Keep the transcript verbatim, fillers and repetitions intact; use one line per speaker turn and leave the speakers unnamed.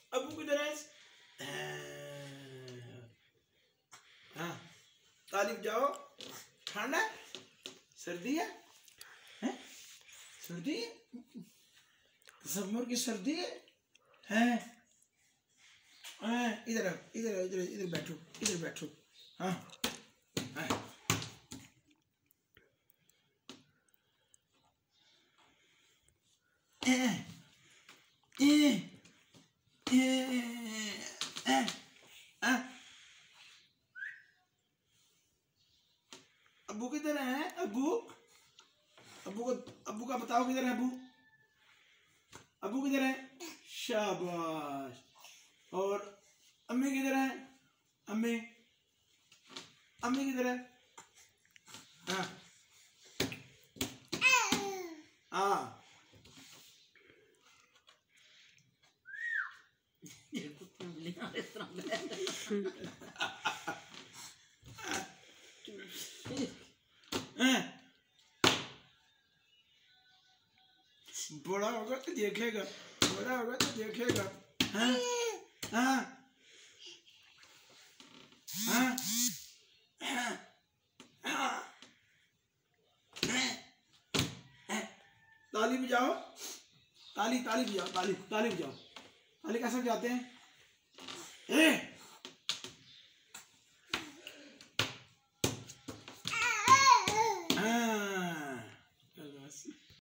अबू किधर है? हाँ, ताली बजाओ। ठंडा है? सर्दी है? हैं? सर्दी है? दिसंबर की सर्दी है? हैं? हैं? इधर आओ, इधर आओ, इधर इधर बैठो, इधर बैठो। हाँ, हाँ। ए, ए, ए, ए, आ। अबू किधर है? अबू अबू को अबू का बताओ किधर है अबू? अबू किधर है? शाबाश। और अम्मी किधर है? अम्मी अम्मी किधर है? हाँ हाँ। बड़ा होगा तो देखेगा, बड़ा होगा तो देखेगा। हाँ हाँ हाँ हाँ। ताली बजाओ, ताली ताली बजाओ, ताली ताली बजाओ। ताली कैसे बजाते हैं?